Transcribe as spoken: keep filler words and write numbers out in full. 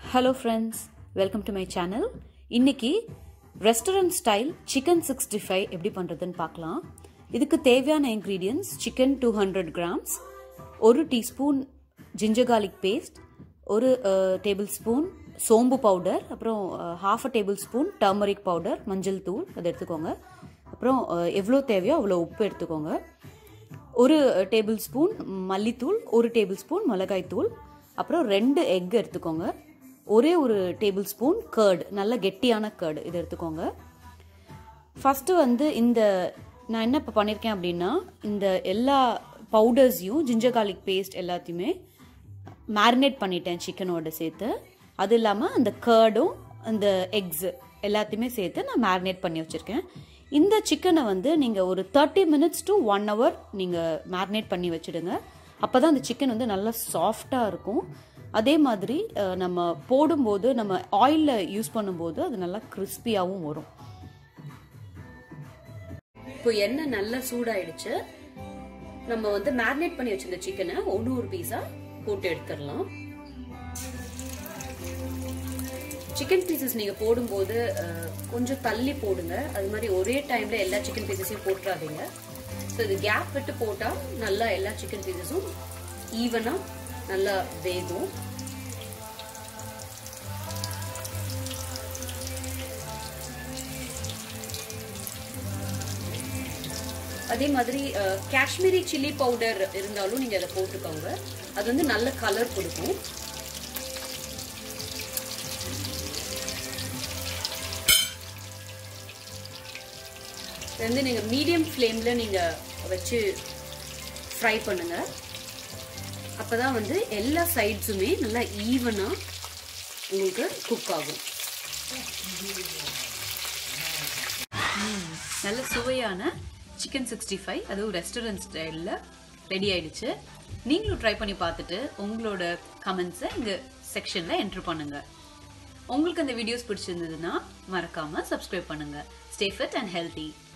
Hello friends, welcome to my channel. இன்னைக்கு restaurant style chicken sixty-five எப்படி பண்றதுன்னு பார்க்கலாம். இதுக்கு தேவையான ingredients chicken two hundred grams, ஒரு teaspoon ginger garlic paste, ஒரு tablespoon சோம்பு பவுடர், அப்புறம் half a tablespoon turmeric powder, மஞ்சள் தூள் அதை எடுத்துக்கோங்க. அப்புறம் எவ்வளவு தேவையோ அவ்வளவு உப்பு எடுத்துக்கோங்க. ஒரு டேபிள்ஸ்பூன் மல்லித்தூள், ஒரு டேபிள்ஸ்பூன் மிளகாய் தூள், அப்புறம் ரெண்டு எக் எடுத்துக்கோங்க. ஒரே ஒரு டேபிள் ஸ்பூன் கர்ட், நல்ல கெட்டியான கர்டு இது எடுத்துக்கோங்க. ஃபஸ்ட்டு வந்து இந்த நான் என்ன இப்போ பண்ணியிருக்கேன் அப்படின்னா, இந்த எல்லா பவுடர்ஸையும் ஜிஞ்சர் கார்லிக் பேஸ்ட் எல்லாத்தையுமே மேரினேட் பண்ணிட்டேன் சிக்கனோட சேர்த்து. அது இல்லாமல் அந்த கர்டும் அந்த எக்ஸ் எல்லாத்தையுமே சேர்த்து நான் மேரினேட் பண்ணி வச்சுருக்கேன். இந்த சிக்கனை வந்து நீங்கள் ஒரு thirty minutes to one hour நீங்கள் மேரினேட் பண்ணி வச்சுடுங்க. அப்போ தான் அந்த சிக்கன் வந்து நல்லா சாஃப்டாக இருக்கும். அதே மாதிரி நம்ம போடும்போது நம்ம ஆயிலில் யூஸ் பண்ணும்போது அது நல்லா கிறிஸ்பியாகவும் வரும். இப்போ எண்ணெய் நல்லா சூடாயிடுச்சு. நம்ம வந்து மேரினேட் பண்ணி வச்சிருந்த சிக்கனை ஒன்று ஒரு பீஸா போட்டு எடுத்துடலாம். சிக்கன் பீசஸ் நீங்க போடும்போது கொஞ்சம் தள்ளி போடுங்க. அது மாதிரி ஒரே டைம்ல எல்லா சிக்கன் பீசஸையும் போட்டுறாதீங்க. ஸோ இது கேப் விட்டு போட்டா நல்லா எல்லா சிக்கன் பீசஸும் ஈவனா நல்லா வேகும். அதே மாதிரி காஷ்மீரி சில்லி பவுடர் இருந்தாலும் நீங்க அதை போட்டுக்கோங்க. அது வந்து நல்ல கலர் கொடுக்கும். வந்து நீங்க மீடியம் ஃப்ளேம்ல நீங்க வச்சு ஃப்ரை பண்ணுங்க. அப்பதான் வந்து எல்லா சைட்ஸுமே நல்லா ஈவனா உங்களுக்கு குக் ஆகும். நல்ல சுவையான சிக்கன் சிக்ஸ்டி ஃபைவ் அதுவும் ரெஸ்டாரண்ட் ஸ்டைலில் ரெடி ஆயிடுச்சு. நீங்களும் ட்ரை பண்ணி பார்த்துட்டு உங்களோட கமெண்ட்ஸை இங்கே செக்ஷனில் என்ட்ரு பண்ணுங்க. உங்களுக்கு அந்த வீடியோஸ் பிடிச்சிருந்ததுன்னா மறக்காம சப்ஸ்கிரைப் பண்ணுங்க. Stay fit and healthy.